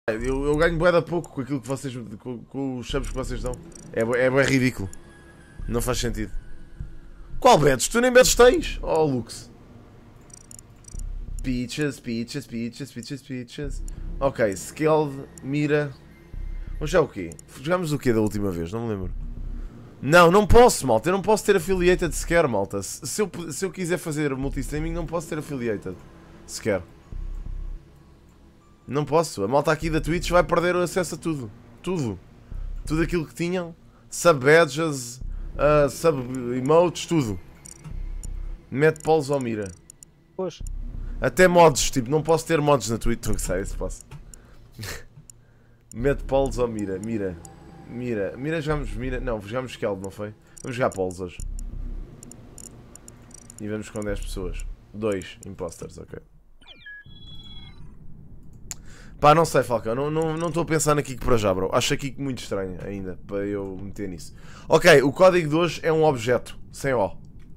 Eu ganho bué da pouco com aquilo que vocês. Com os subs que vocês dão. É bué ridículo. Não faz sentido. Qual betos? Tu nem betos tens? Oh, Lux. Peaches. Ok, Skeld, Mira. Hoje é o quê? Jogámos o quê da última vez? Não me lembro. Não posso, malta. Eu não posso ter affiliated sequer, malta. Se eu quiser fazer multi-streaming, não posso ter affiliated sequer. Não posso. A malta aqui da Twitch vai perder o acesso a tudo. Tudo aquilo que tinham. Sub-badges, sub-emotes, tudo. Mete polos ou mira. Pois. Até mods, tipo, não posso ter mods na Twitch. Não sei se posso. Mete polos ou mira. Mira, jogamos mira. Não, jogamos Skeld, não foi? Vamos jogar polos hoje. E vamos com 10 pessoas. 2 imposters, ok. Pá, não sei, Falcão, não estou a pensar na Kik para já, bro. Acho a Kik muito estranha ainda, para eu meter nisso. Ok, o código de hoje é um objeto, sem O.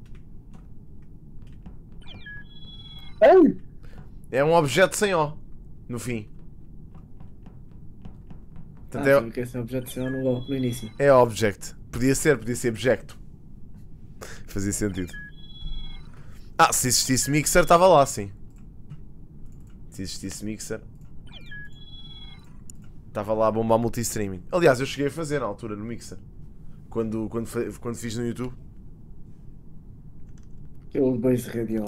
É um objeto sem O, no fim. Portanto, que esse objeto sem O no início. É object. Podia ser objecto. Fazia sentido. Ah, se existisse mixer, estava lá, sim. Se existisse mixer... Estava lá a bombar multi-streaming. Aliás, eu cheguei a fazer na altura no Mixer. Quando fiz no YouTube. Aquele base radial.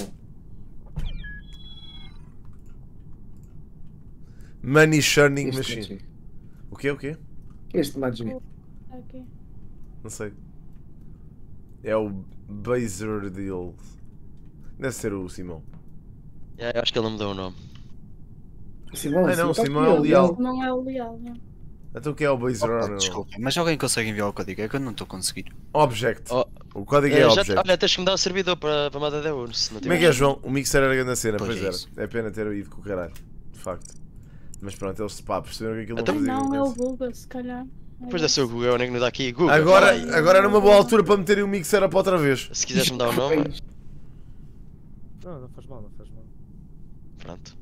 Money Churning Este Machine. Magic. O quê? Este Magic. Ok. Não sei. É o Baser Deal. Deve ser o Simão. Eu acho que ele não mudou o nome. Simão, não, tá Simão aqui, é o ó. Leal. Não é o leal, não. Então o que é o Baser Deal? Desculpa, mas alguém consegue enviar o código? É que eu não estou a conseguir. Object. Oh, O código é Object. olha, tens que me dar o servidor para mandar da URSS. Se não Como é que tiver. é, João? O Mixer era grande a cena, Pois pois é era. isso. É pena ter ido com o caralho. De facto. Mas pronto, eles perceberam que aquilo Então- não fazia Não, é o coisa. Google, se calhar. Depois deve ser o Google, nem que não dá aqui. Google. Agora fala aí. era uma boa altura para meterem o Mixer para outra vez. Se quiseres me dar o nome, Não faz mal. pronto.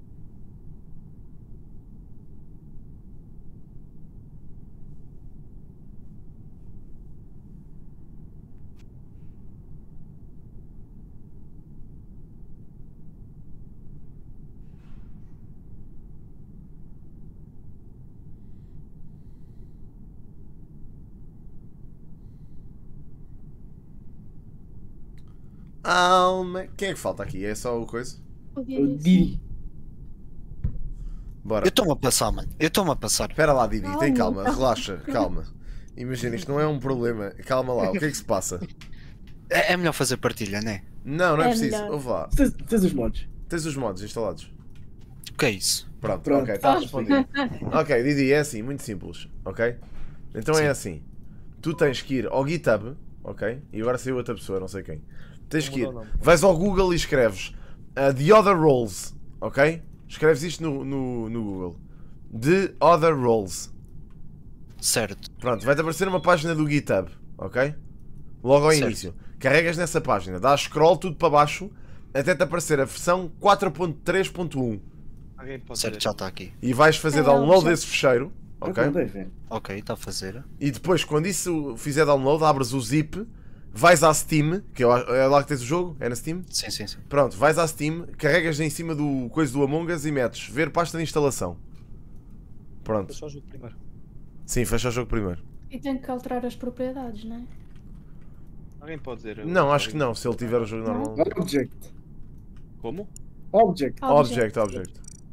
Alma. Quem é que falta aqui? É só o coisa? O O Didi. Didi. Bora. Eu estou-me a passar, mano. Eu estou-me a passar. Espera lá, Didi, tem Calma. calma, relaxa, calma. Imagina, isto não é um problema. Calma lá, o que é que se passa? É melhor fazer partilha, não é? Não é É preciso. melhor. Ouve lá. Tens os mods. Tens os mods instalados. O que é isso? Pronto, Pronto. ok, está respondido. Ok, Didi, é assim, muito simples, ok? Então é assim. Tu tens que ir ao GitHub, ok? E agora saiu outra pessoa, não sei quem. Tens que ir, vais ao Google e escreves The Other Roles, ok? Escreves isto no Google. The Other Roles. Certo. Pronto, vai-te aparecer uma página do GitHub, ok? Logo ao Certo. início. Carregas nessa página, dás scroll tudo para baixo até te aparecer a versão 4.3.1 Certo, já está aqui. e vais fazer É, download já- desse fecheiro, ok? Não deve. Ok, está a fazer. E depois, quando isso fizer download, abres o zip, vais à Steam, que é lá que tens o jogo, é na Steam? Sim. Pronto, vais à Steam, carregas em cima do coisa do Among Us e metes ver pasta de instalação. Pronto. Só o jogo primeiro. Sim, fecha o jogo primeiro. E tem que alterar as propriedades, não é? Alguém pode dizer? Não, acho que não, se ele tiver o jogo normal. Object. Como? Object. Object.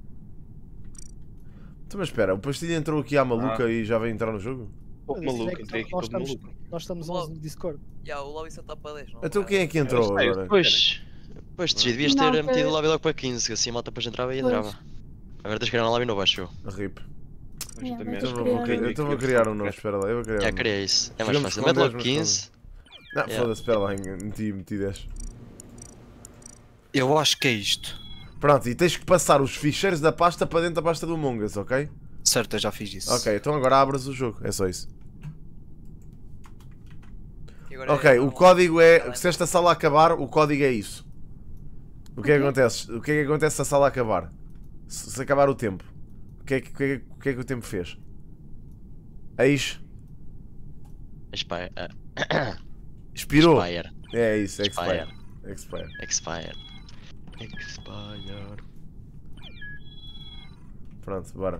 Então, mas espera, o Pastilha entrou aqui à maluca e já veio entrar no jogo? Pouco maluco, entrei aqui todo maluco. Nós estamos 11 no Discord. O lobby só está para 10, não? Então quem é que entrou Eu sei, agora? Pois, devias Não, ter foi- metido o lobby logo para 15, assim a malta depois entrava e Pois. entrava. Agora tens que criar um lobby novo, acho eu. RIP. Mas Então vou criar um novo, espera lá, eu vou criar um Já novo. criei isso, é mais Jogamos fácil. com Mete 10, logo mas 15. Não, Yeah. foda-se, espera lá, meti 10. Eu acho que é isto. Pronto, e tens que passar os ficheiros da pasta para dentro da pasta do Among Us, ok? Certo, eu já fiz isso. Ok, então agora abres o jogo, é só isso. E agora Ok, é o normal. código é. Se esta sala acabar, o código é isso. O que é que acontece? O que é que acontece se a sala acabar? Se acabar o tempo. o que é que o tempo fez? Eis. Expire. Expirou. Expire. É isso, expire. Expire. Expire. Expire. Pronto, bora.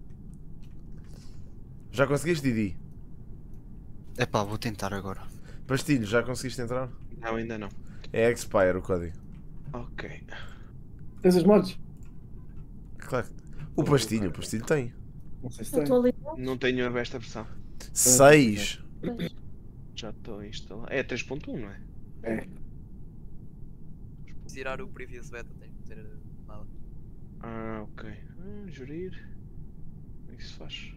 Já conseguiste, Didi? Epá, vou tentar agora. Pastilho, já conseguiste entrar? Não, ainda não. É expire o código. Ok. Tens as mods? Claro. O pastilho tem. Não sei se tem. Atualidade. Não tenho esta versão. 6. Pois. Já estou a instalar. É 3.1, não é? É. Tirar o previous beta, tem que ter nada. Ah, ok. Gerir. Como é que se faz?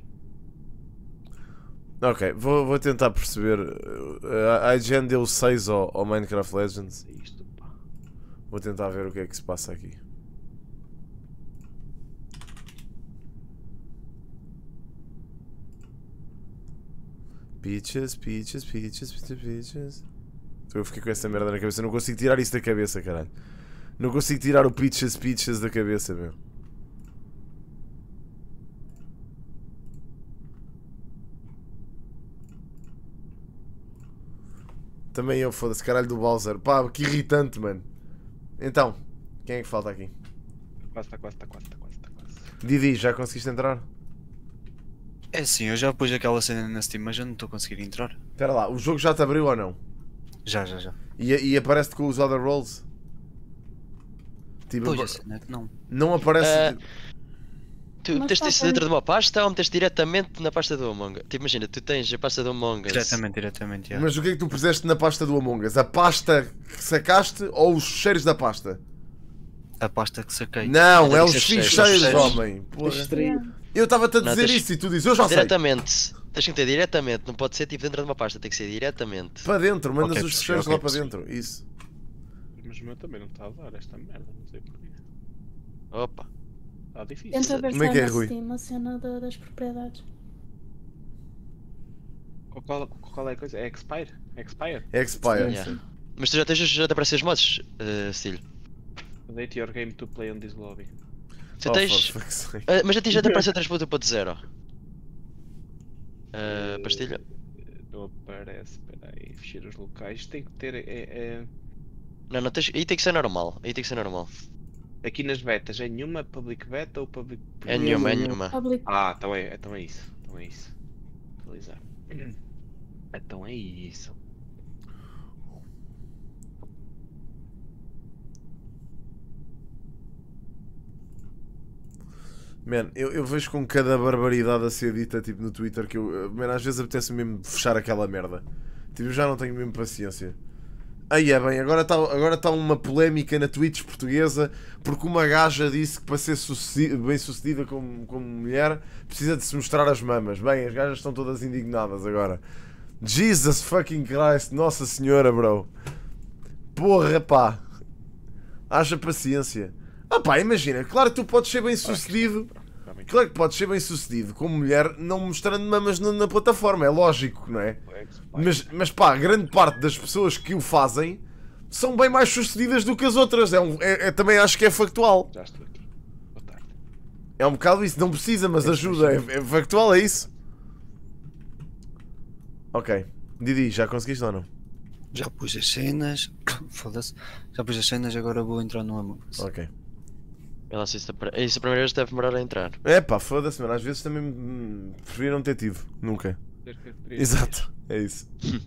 Ok, vou tentar perceber. A IGN deu 6 ao Minecraft Legends. É isto, pá. Vou tentar ver o que é que se passa aqui. Peaches. Eu fiquei com essa merda na cabeça. Eu não consigo tirar isso da cabeça, caralho. Não consigo tirar o Peaches da cabeça, meu. Também eu, foda-se, caralho do Bowser. Pá, que irritante, mano. Então, quem é que falta aqui? Está quase. Didi, já conseguiste entrar? É sim, eu já pus aquela cena na Steam, mas eu não estou a conseguir entrar. Espera lá, o jogo já te abriu ou não? Já. E aparece-te com os other rolls? Tipo, Pois, a cena é que não. não aparece. Tu Mas meteste tá isso bem. dentro de uma pasta ou meteste diretamente na pasta do Among Us? Tipo, imagina, tu tens a pasta do Among Us. Diretamente, já. Mas o que é que tu puseste na pasta do Among Us? A pasta que sacaste ou os cheiros da pasta? A pasta que saquei. Não, Tem é que os ser cheiros, ficheiros, cheiros. homem. Porra. Extraído. Eu estava-te a Não, dizer tens- isso e tu dizes, eu já sei. Diretamente. Tens que meter diretamente, não pode ser tipo dentro de uma pasta, tem que ser diretamente. Para dentro, mandas Ok, os fecheiros ok, lá para percebi. dentro. Isso. Mas o meu também não está a dar esta merda, não sei porquê. Opa. Está difícil. Tenta ver Como é se que é, na Rui? Steam a cena das propriedades. Qual é a coisa? É Expire? Expire? Expire. Yeah. Mas tu já te aparecem os mods, Stilho? Date your game to play on this lobby. Tu Oh, tens. for fuck's sake. Mas a ti já te apareceu 3.0. Pastilha? Não aparece, espera aí, fecheiros locais. Tem que ter. Não, não tens. Aí tem que ser normal. Aí tem que ser normal. Aqui nas betas, é nenhuma public beta ou public. É nenhuma. Public. Ah, então é isso. Atualizar. Então é isso. Man, eu vejo com cada barbaridade a ser dita tipo, no Twitter que eu. Man, às vezes apetece mesmo fechar aquela merda. Tipo, eu já não tenho mesmo paciência. Aí é bem, agora tá uma polémica na Twitch portuguesa porque uma gaja disse que para ser bem sucedida como mulher precisa de se mostrar as mamas. Bem, as gajas estão todas indignadas agora. Jesus fucking Christ, Nossa Senhora, bro. Porra, pá. Haja paciência. Ah pá, imagina, claro que tu podes ser bem sucedido. Claro que podes ser bem sucedido como mulher não mostrando mamas na plataforma, é lógico, não é? Mas pá, grande parte das pessoas que o fazem são bem mais sucedidas do que as outras. Também acho que é factual. Já estou aqui. Boa tarde. É um bocado isso, não precisa, mas ajuda. É factual, é isso? Ok. Didi, já conseguiste ou não? Já pus as cenas. Foda-se. Já pus as cenas, agora vou entrar no Among Us. Ok. Vê lá se isso a primeira vez deve demorar a entrar. É pá, foda-se, mano. Às vezes também preferia não ter tido. Nunca. Exato, é isso.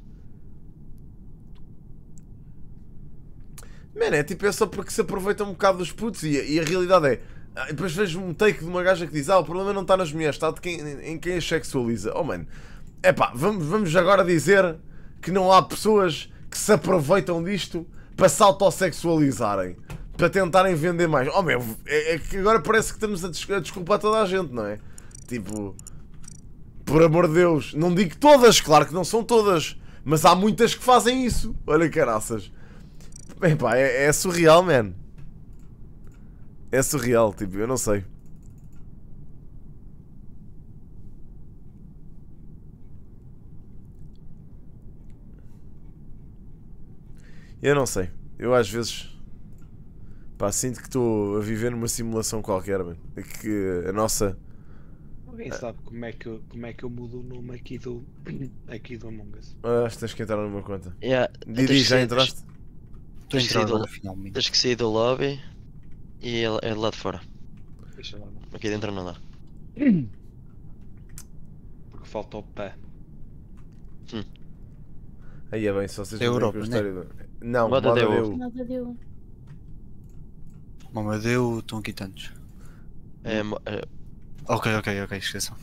Mano, é tipo, é só porque se aproveita um bocado dos putos e a realidade é. Depois vejo um take de uma gaja que diz: o problema não está nas mulheres, está em quem as sexualiza. Oh, mano, é pá, vamos agora dizer que não há pessoas que se aproveitam disto para se autossexualizarem, para tentarem vender mais. Oh, meu, é que agora parece que estamos a desculpar toda a gente, não é? Tipo. Por amor de Deus, não digo todas, claro que não são todas, mas há muitas que fazem isso. Olha caraças. Epá, é surreal, man. É surreal, tipo, eu não sei. Eu não sei. Eu às vezes, pá, sinto que estou a viver numa simulação qualquer, man. É que a nossa Alguém sabe como é que eu mudo o nome aqui do Among Us? Acho que tens que entrar numa conta. Yeah, Didi, já entraste? Estou a Tens que entrar sair do- agora finalmente. Tens que sair do lobby e é lá de fora. Deixa lá. Aqui dentro não dá. Porque falta o pé. Aí é bem, se vocês É não têm Europa, com a história Não, Moda moda deu. deu. Nada deu. Mamadeu, estão aqui tantos. É, Ok, esqueçam.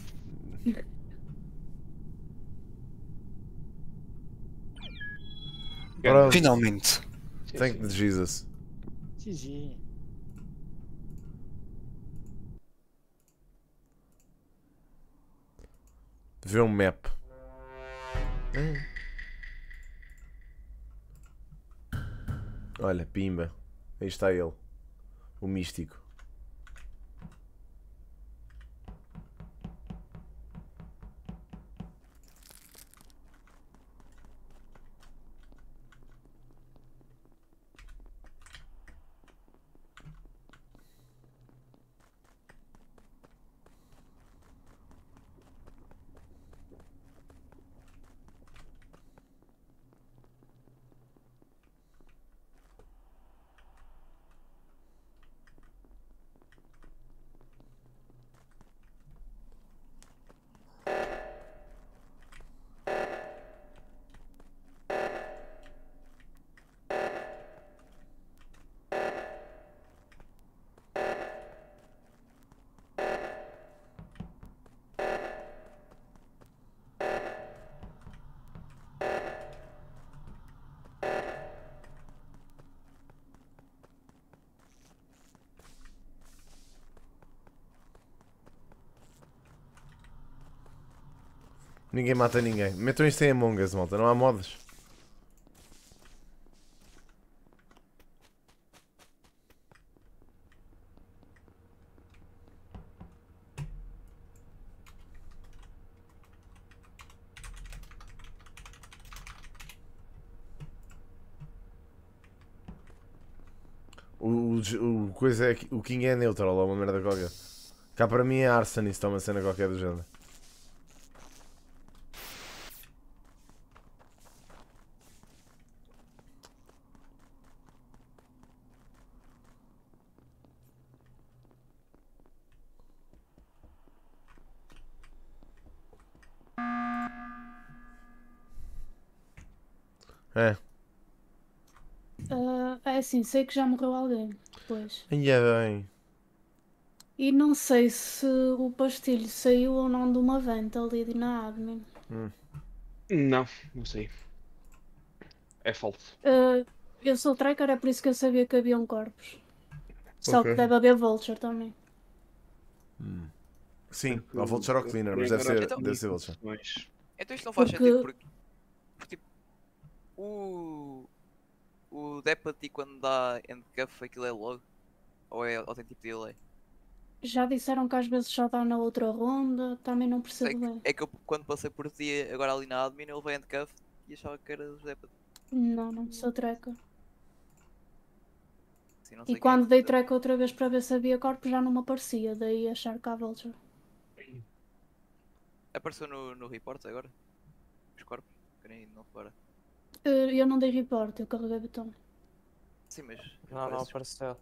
Pronto, Finalmente. thank the Jesus. GG. Vê um map. Olha, pimba. Aí está ele. O místico. Ninguém mata ninguém. Metam isto em Among Us, malta. Não há modas. O coisa é o King é neutral ou uma merda qualquer. Cá para mim é Arsenis, está uma cena qualquer do género. É. É assim, sei que já morreu alguém. Pois. E é bem. E não sei se o pastilho saiu ou não de uma venta ali na admin. Não sei. É falso. Eu sou tracker, é por isso que eu sabia que haviam corpos. Só Ok. que deve haver vulture também. Sim, ao Vulture ao Cleaner, mas deve ser Vulture. Então isto não faz Porque- sentido porque tipo, o Deputy quando dá handcuff aquilo é logo? Ou tem tipo delay? Já disseram que às vezes só dá na outra ronda, também não percebo bem. É que eu quando passei por ti agora ali na admin ele veio handcuff e achava que era o Deputy. Não sou tracker. Assim, não sei E quem quando é que- dei track outra vez para ver se havia corpos já não me aparecia, daí achar que há vulture. Apareceu no report agora? Os corpos? Que nem não repara. Eu não dei report, eu carreguei botão. Sim, mas. Não aparece- apareceu.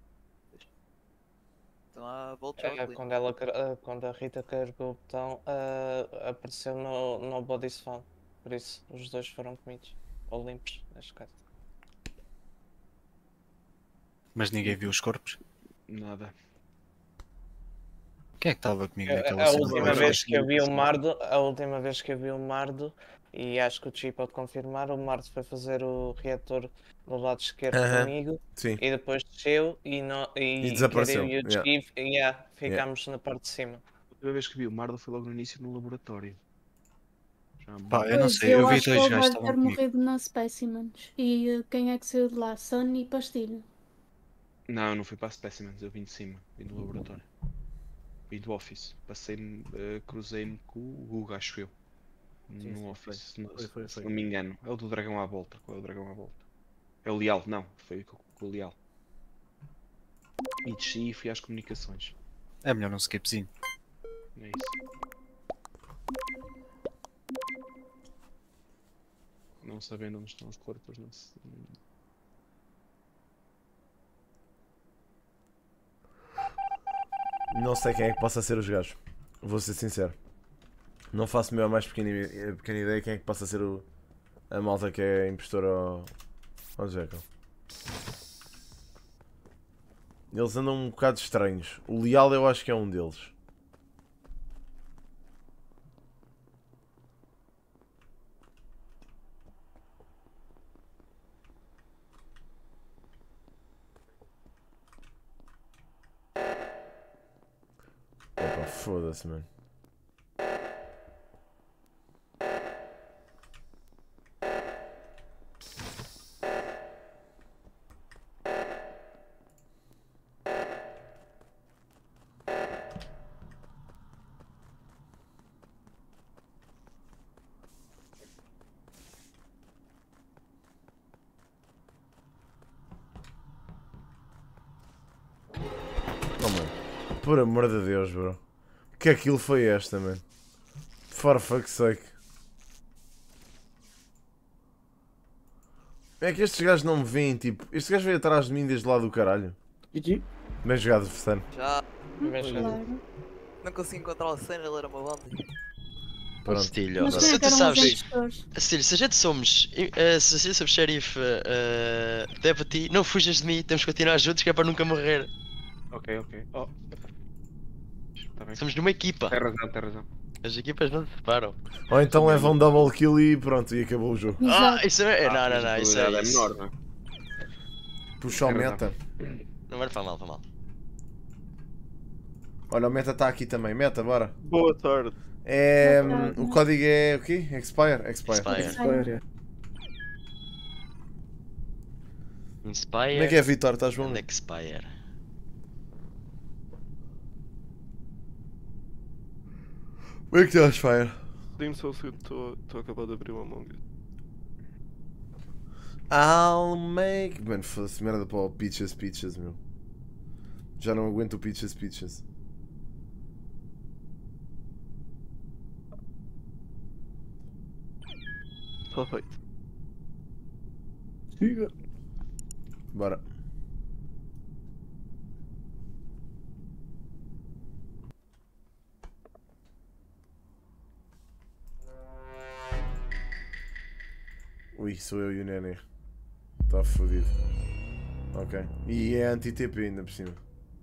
Então há Vulture É, quando a Rita carregou o botão, apareceu no body spawn. Por isso, os dois foram comidos. Ou limpos, neste caso. Mas ninguém viu os corpos. Nada. Quem é que estava comigo naquela A cena? última vez que eu vi o Mardo, e acho que o Chi pode confirmar, o Mardo foi fazer o reator do lado esquerdo comigo Sim. e depois desceu e desapareceu, quer eu e o yeah. Chi ficámos na parte de cima. A última vez que vi o Mardo foi logo no início no laboratório. Já há Pá, muito- eu não Pois, sei, eu vi acho que dois ele gajos que deve estavam ter comigo. morrido na Specimens. E quem é que saiu de lá? Sun e Pastilha. Não, eu não fui para a Specimens, eu vim de cima, vim do laboratório. Vim do office. Passei-me, cruzei-me com o Hugo, acho eu. Sim, No sim, office, foi. se não me engano. É o do dragão à volta. Qual é o dragão à volta? É o Leal, não, foi com o Leal. E desci e fui às comunicações. É melhor um skipzinho. É isso. Não sabendo onde estão os corpos, não se... Não sei quem é que possa ser os gajos. Vou ser sincero. Não faço a mais pequena ideia quem é que possa ser a malta que é impostora ao Jekyll. Eles andam um bocado estranhos. O Leal eu acho que é um deles. Opa, foda-se, mano. Oh, mano. Por amor de Deus, bro. Que aquilo foi esta, mano? For fuck's sake. É que estes gajos não me veem, tipo... Este gajo veio atrás de mim desde lá do caralho. GG. Bem jogado, Festano. Já Claro. não consegui encontrar o Senna, ele era uma banda. Pronto. Stilho, Mas se quem é que tu eram os sabes, impostores? Stilho, se a gente somos, se a gente somos xerife, deputy, não fujas de mim, temos que continuar juntos que é para nunca morrer. Ok. Oh. Tá bem. Somos numa equipa, Tem razão. as equipas não se separam. Ou então levam um double kill e pronto, e acabou o jogo. Exato. Isso é. Não, A isso é. probabilidade é Isso. menor, não é? Puxa o Tem razão. meta. Não vai para mal. Olha, o meta está aqui também. Meta, bora. Boa tarde. É, Boa tarde. o código é o quê? Expire? Expire. Espera. Inspire Como é que é, Vitor? Estás bom? and expire. Como é que estás, Fire? Dê-me só um segundo, estou a acabar de abrir uma manga. I'll make... Mano, foda-se, merda para o Peaches, meu. Já não aguento o Peaches. Está feito. Siga. Bora. Ui, sou eu e o Nenê. Está fodido. Ok. E é anti-TP ainda por cima.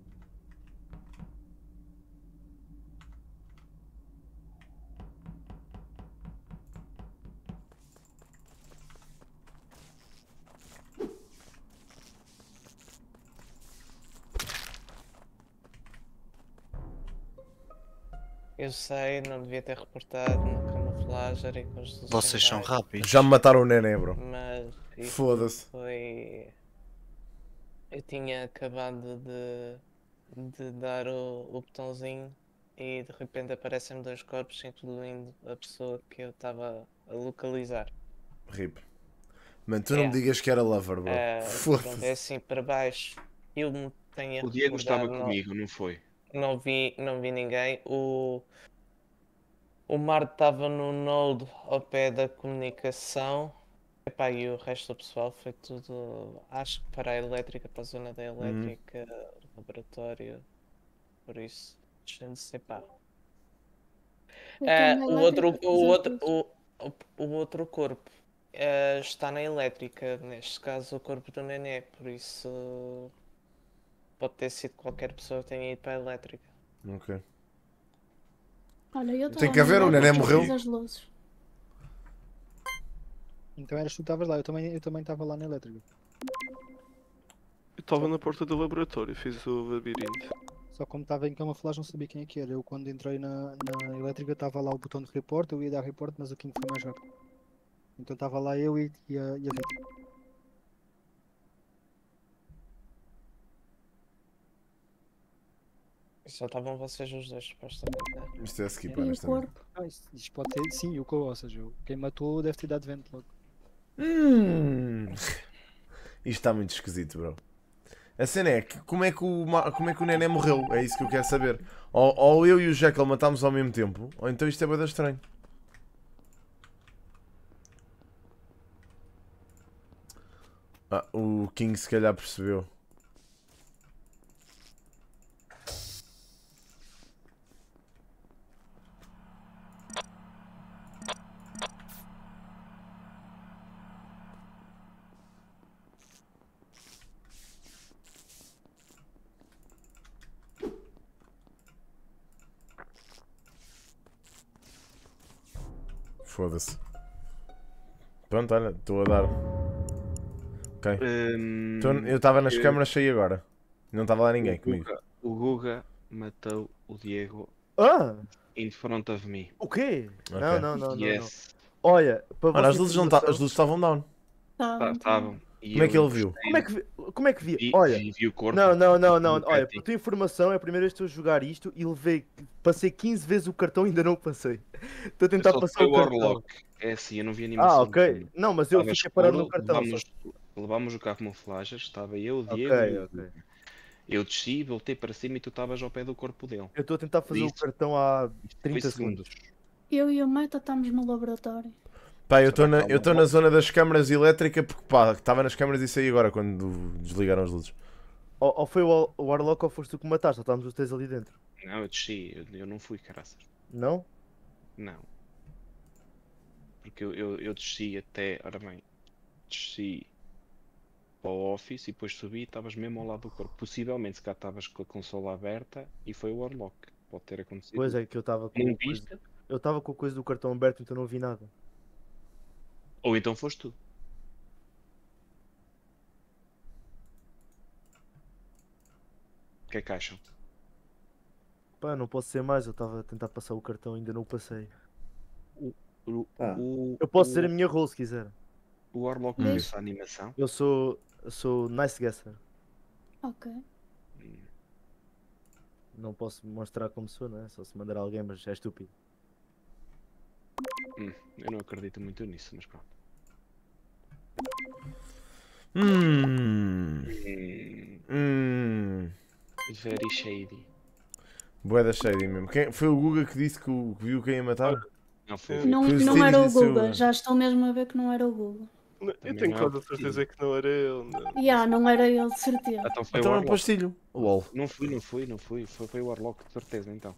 Eu sei, não devia ter reportado no camuflager e com os Vocês são rápidos. Já me mataram o Nenê, bro. Mas isso Foda-se. foi. Eu tinha acabado de dar o botãozinho e de repente aparecem-me dois corpos, incluindo a pessoa que eu estava a localizar. RIP. Mano, tu não me digas que era lover, bro. Pronto, é Foda-se. assim para baixo. Eu me tenho O Diego estava recordado, comigo, não foi? não vi ninguém. O Marte estava no node ao pé da comunicação. Epá, e o resto do pessoal foi tudo, acho que para a elétrica, para a zona da elétrica, laboratório, por isso, epá. Eu tenho O elétrica, outro corpo está na elétrica, neste caso o corpo do Nenê, por isso pode ter sido qualquer pessoa que tenha ido para a elétrica. Ok. Olha, eu Tem que haver, o Nenê morreu. As luzes. Então eras tu que estavas lá, eu também estava lá na elétrica. Eu estava na porta do laboratório, fiz o labirinto. Só como estava em camuflagem não sabia quem é que era. Eu quando entrei na elétrica estava lá o botão de report, eu ia dar report, mas o King foi mais rápido. Então estava lá eu e a Vitor. Só estavam vocês os dois, supostamente. Né? Isto é skip, E o honestamente. corpo? Ah, isto pode ser, sim, o Cole, ou seja, quem matou deve ter dado vento logo. Isto está muito esquisito, bro. A cena é que como é que o Nenê morreu? É isso que eu quero saber. Ou eu e o Jekyll matámos ao mesmo tempo, ou então isto é bem estranho. Ah, o King se calhar percebeu. Foda-se. Pronto, olha, estou a dar. Ok. Então, eu estava nas câmaras, saí agora. Não estava lá ninguém comigo. O Guga matou o Diego in front of me. O quê? Ok. Não. Yes. Olha, para Olha, as vossa luzes não informação- as luzes estavam down. Estavam. Como é que ele viu? Como é que vi? Olha, Vi o corpo. não. no Olha, Petty. para tua informação, é a primeira vez que estou a jogar isto e passei 15 vezes o cartão e ainda não o passei. Estou a tentar Só passar foi o o cartão. Warlock. É assim, eu não vi animação. Ok. Não, mas eu Estava fiquei parado no escuro, cartão. levámos o carro camuflagens, estava eu, o Diego. Ok. Eu desci, voltei para cima e tu estavas ao pé do corpo dele. Eu estou a tentar fazer o Isso. cartão há Foi 30 segundos. Eu e o Meta estamos no laboratório. Pá, eu estou na zona das câmaras elétricas porque pá, estava nas câmaras e saí agora quando desligaram as luzes. Ou foi o Warlock ou foste tu que me mataste, ou estávamos os três ali dentro? Não, eu desci, eu não fui, caraças. Não? Não. Porque eu desci até, ora bem, desci para o office e depois subi e estavas mesmo ao lado do corpo. Possivelmente se cá estavas com a consola aberta e foi o Warlock. Pode ter acontecido. Pois é que eu estava com Não a coisa... viste? Eu estava com a coisa do cartão aberto, então não vi nada. Ou então foste tu. O que é que acham? Pá, não posso ser mais, eu estava a tentar passar o cartão e ainda não o passei. Eu posso ser a minha role se quiser. O Warlock viu essa animação? Eu sou Nice Guesser. Ok. Não posso mostrar como sou, não é? Só se mandar alguém, mas é estúpido. Eu não acredito muito nisso, mas pronto. Very shady. Bué da shady mesmo. Foi o Guga que disse que viu quem ia matar? Não, foi Não, Foi o não Steve era o disse o- Guga, já estou mesmo a ver que não era o Guga. Eu tenho quase a certeza que não era ele. Não era ele, de certeza. Então foi Então o é um Warlock. pastilho. LOL. Não fui. Foi o Warlock, de certeza, então.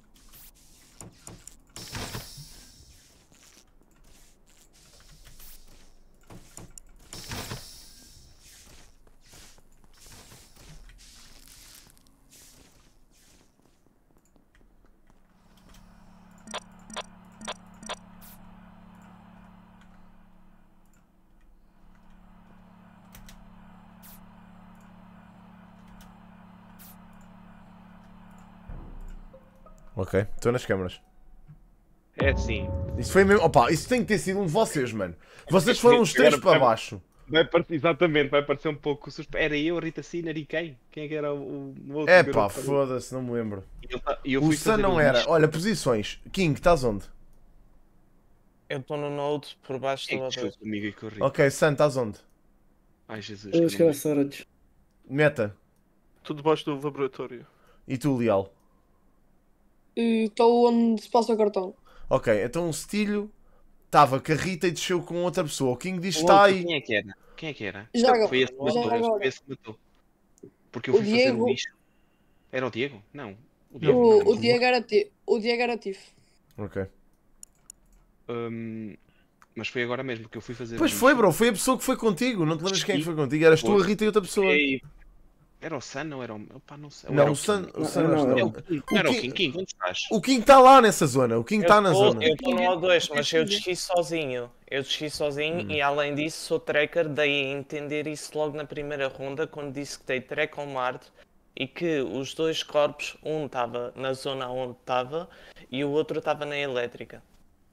Ok, estou nas câmaras. É assim. Isso foi mesmo. Opa, isso tem que ter sido um de vocês, mano. Vocês foram os três para baixo. Exatamente, vai parecer um pouco suspeito. Era eu, a Rita Sinner e quem? Quem é que era o outro? É pá, foda-se, não me lembro. O Sun não era. Olha, posições. King, estás onde? Eu estou no Node por baixo do labrador. Ok, Sun, estás onde? Ai Jesus. Eu chegar a storage. Meta. Tudo debaixo do laboratório. E tu, Leal? Estou onde se passa o cartão. Ok, então o Stilho estava com a Rita e desceu com outra pessoa. O King diz que está aí. Quem é que era? Quem é que era? Já agora. Foi esse que matou. Foi esse que matou. Porque eu O fui fazer Diego- o lixo. Era o Diego? Não. O não. Diego era Tiff. Ok. Mas foi agora mesmo que eu fui fazer Pois o foi, lixo. bro. Foi a pessoa que foi contigo. Não te lembras quem é que foi contigo? Eras tu, a Rita e outra pessoa. Era o Sun ou era o... Opa, não sei. Ou Não, era o Sun. King? O Sun Não, não, era não. o King. Não era o King. King, onde estás? O King está lá nessa zona. O King está na zona. Eu estou no O2, mas eu desci sozinho. E além disso sou tracker, dei a entender isso logo na primeira ronda, quando disse que dei track ao Marte e que os dois corpos, um estava na zona onde estava e o outro estava na elétrica.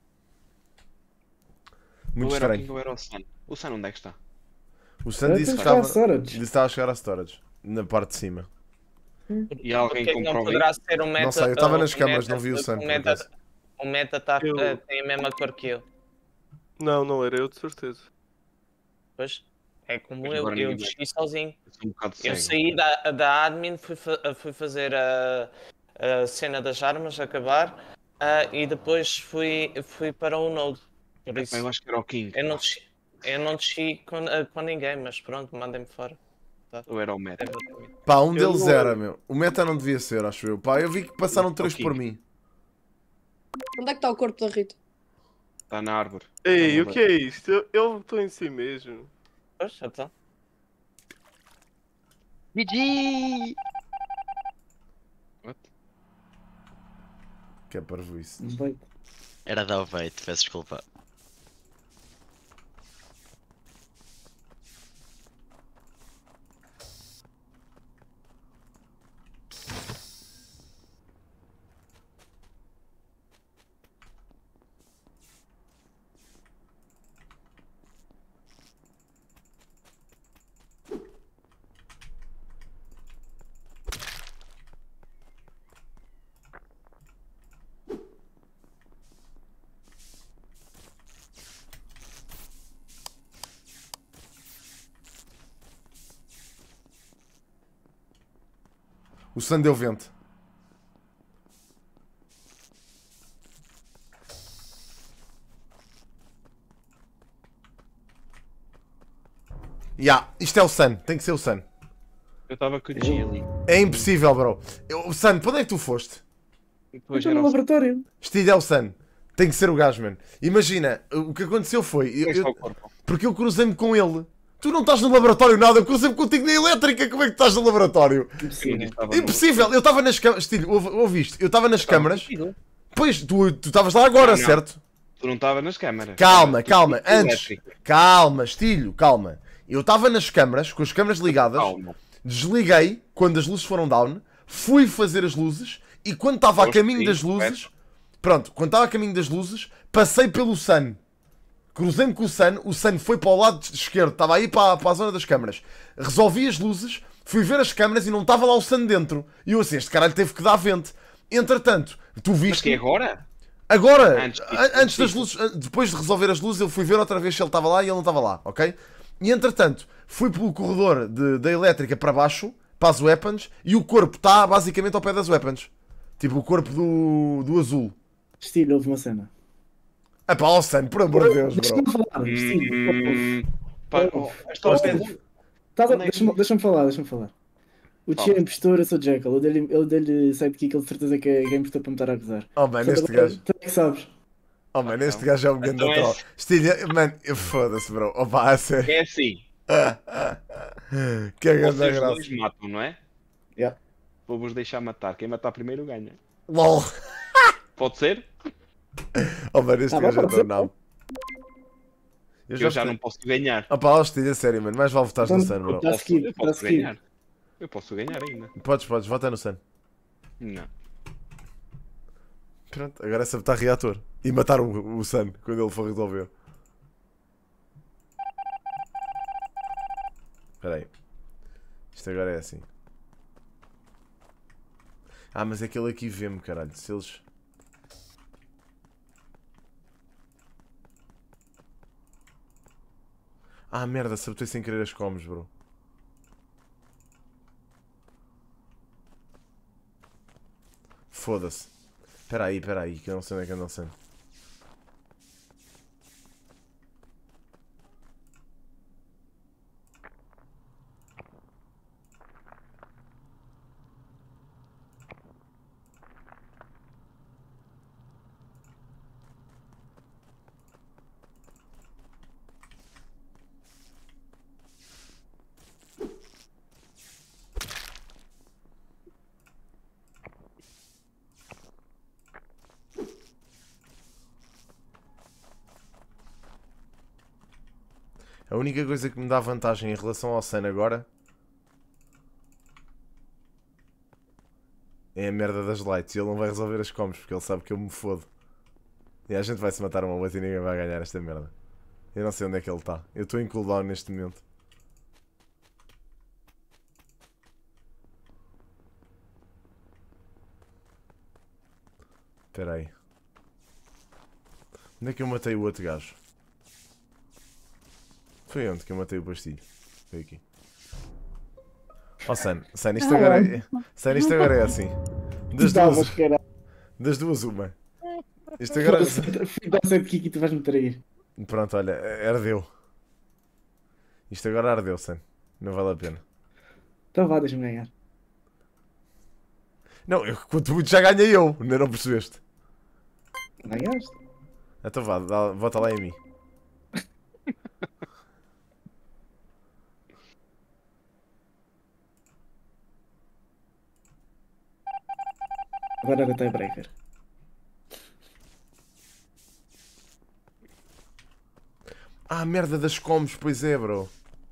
Muito Ou era o estranho. King ou era o Sun? O Sun onde é que está? O Sun disse que estava a chegar à storage. Na parte de cima. E alguém Porque não comprova poderá isso? ser o Meta. Não sei, eu estava nas o câmaras, Meta- não vi o Sun. O por Meta, acaso. o Meta tem a mesma cor que eu. Não era eu, de certeza. Pois, é como Mas eu agora ninguém desci sozinho. Eu sou um bocado Eu cego. saí da admin, fui fazer a a cena das armas acabar e depois fui para o Node. Por isso, Eu acho que era o King. eu não desci com ninguém, mas pronto, mandem-me fora. Tá. Ou era o Meta? Pá, um deles era, meu. O Meta não devia ser, acho eu. Pá, eu vi que passaram 3 por mim. Onde é que está o corpo da Rita? Está na árvore. Ei, o que é isto? Eu estou em si mesmo. Pois, então. GG! Que é parvoíce. Era dar o bait, peço desculpa. O Sam deu vento. Isto é o Sun, tem que ser o Sun. Eu estava com o G ali. É impossível, bro. Sun, para onde é que tu foste? Depois Estou no laboratório. Estilha é o Sun. Tem que ser o gajo, mano. Imagina, o que aconteceu foi... porque eu cruzei-me com ele. Tu não estás no laboratório nada, eu cruzei-me contigo na elétrica, como é que tu estás no laboratório? Impossível, eu estava nas câmaras, Estilha, ouviste? Eu estava nas câmaras. Pois, tu estavas lá agora, não. certo? Tu não estavas nas câmaras. Calma, antes. Calma, Estilho, calma. Eu estava nas câmaras, com as câmaras ligadas, desliguei quando as luzes foram down, fui fazer as luzes e quando estava a caminho das luzes, pronto, quando estava a caminho das luzes, passei pelo Sun. Cruzei-me com o Sun foi para o lado esquerdo, estava aí para a zona das câmaras. Resolvi as luzes, fui ver as câmaras e não estava lá o Sun dentro. E eu assim, este caralho teve que dar vento. Entretanto, tu viste... Mas que é agora? Agora, antes das luzes, depois de resolver as luzes, eu fui ver outra vez se ele estava lá e ele não estava lá, ok? E entretanto, fui pelo corredor da elétrica para baixo, para as weapons, e o corpo está basicamente ao pé das weapons. Tipo, o corpo do azul. Estilo, houve uma cena. Ah pá, ó Sam, por amor de Deus, bro. Deixa-me falar, Estilo. Deixa-me falar. O Tio é impostor, eu sou Jackal. Eu dei-lhe sidekick, ele de certeza que é impostor para me estar a acusar. Oh, mano, este gajo. Tu é que sabes. Oh, mano, este gajo é um grande troll. Estilha, mano, foda-se, bro. Oh, pá, a sério. É assim. Que é grande Vocês graça. dois matam, não é? Vou-vos deixar matar. Quem matar primeiro ganha. LOL. Pode ser? Oh, mano, este gajo é tão nabo. Eu já não posso ganhar. Oh, pá, Estilha, sério, mano. Mais vale votar no Sun, bro. Eu posso ganhar. Eu posso ganhar ainda. Podes, vota no Sun. Não. Pronto, agora é sabotar reator. E matar o Sun quando ele for resolver. Espera aí. Isto agora é assim. Ah, mas aquele aqui vê-me, caralho. Se eles... Ah, merda, sabotei sem querer as comes, bro. Foda-se. Espera aí, que eu não sei onde é que andam sendo. A única coisa que me dá vantagem em relação ao Sun agora é a merda das lights. E ele não vai resolver as coms porque ele sabe que eu me fodo. E a gente vai se matar uma outra e ninguém vai ganhar esta merda. Eu não sei onde é que ele está. Eu estou em cooldown neste momento. Espera aí. Onde é que eu matei o outro gajo? Foi onde que eu matei o pastilho? Foi aqui. Oh, Sun, isto agora é assim. Das duas, uma. Isto agora. Fica a ser de Kiki, tu vais-me trair. Pronto, olha, ardeu. Isto agora ardeu, Sam. Não vale a pena. Então vá, deixa-me ganhar. Não, quanto muito já ganhei eu, ainda não percebeste? Ganhaste? Então vá, volta lá em mim. Agora era tiebreaker. Ah, merda das combos, pois é, bro.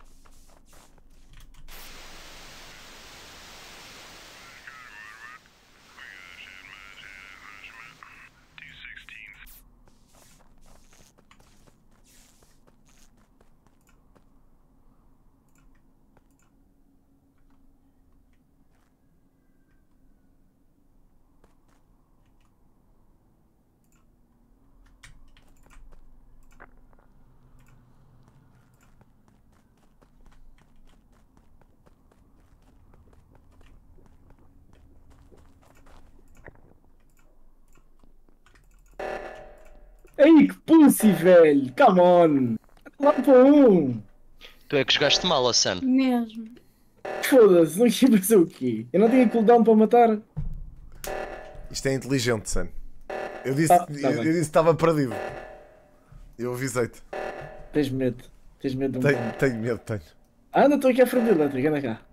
Ei, que pussy, velho! Come on! Lá para um! Tu é que jogaste mal, Sam. Mesmo. Foda-se, não ia fazer o quê? Eu não tinha cooldown para matar. Isto é inteligente, Sam. Eu disse que estava perdido. Eu avisei-te. Tens medo. Tens medo de um Tenho medo, tenho. Anda, estou aqui à frente da elétrica, anda cá.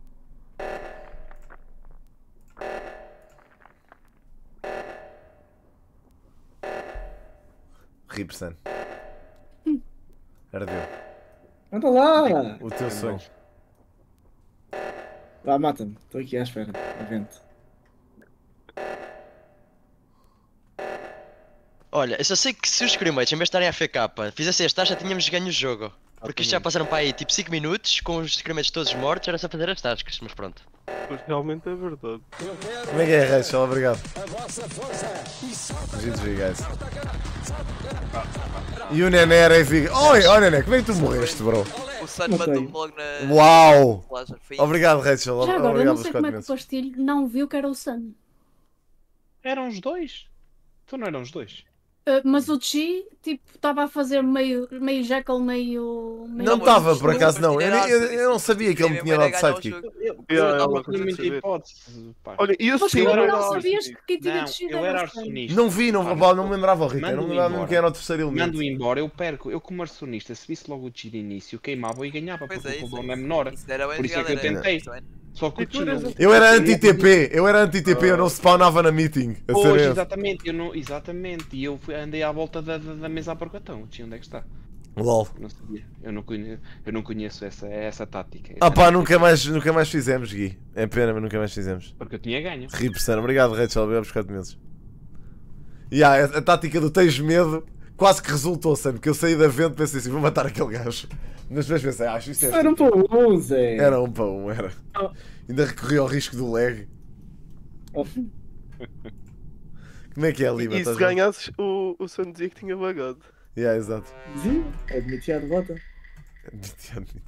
Rip, Sam. Ardeu. Anda lá! O teu sonho. Vá, mata-me. Estou aqui à espera. Evento. Olha, eu só sei que se os scrimmates, em vez de estarem a FK, fizessem as tasks, já tínhamos ganho o jogo. Porque isto já passaram para aí tipo 5 minutos, com os scrimmates todos mortos, era só fazer as tasks, mas pronto. Pois realmente é verdade. Como é que é, Rachel? Obrigado. GG, guys. E o Nené era fica. Oi, oh Nené, como é que tu morreste, bro? O Sun matou-me logo na. Uau! Obrigado, Rachel. Já agora, eu Obrigado não sei como é que o pastilho não viu que era o Sun. Eram os dois? Então não eram os dois? Mas o Chi, tipo, estava a fazer meio Jekyll, meio... Não estava, por acaso, não. Eu não sabia que ele me tinha dado sidekick. Eu tinha muita hipótese. Olha, e Mas assim... tu não sabias que tinha descido eu era era o Sun. arsonista. Não vi, não me lembrava, Rita. Não me lembrava mesmo quem era o terceiro elemento. Mando embora, eu perco. Eu como arsonista, se visse logo o Chi de início, queimava e ganhava, porque o cooldown é menor. Por isso é que eu tentei. Só que o Chi não... Eu era anti-TP, eu não spawnava na meeting. Pois, exatamente, exatamente. E eu andei à volta da mesa a porcatão. O Chi, onde é que está? LOL. Não sabia. Eu não conheço essa tática. Ah pá, nunca mais fizemos, Gui. É pena, mas nunca mais fizemos. Porque eu tinha ganho. Ripson, obrigado, Rachel. Obrigado por 4 meses. E a tática do tens medo quase que resultou, Sam, porque eu saí da vento e pensei assim, vou matar aquele gajo. Mas depois pensei, acho isto é... Era 1 para 1, Zé. Era 1 para 1, era. Ainda recorri ao risco do lag. Como é que é, Lima? E se ganhasses, o Sun dizia que tinha bagado. Exato. Sim, admiti a derrota. Admiti.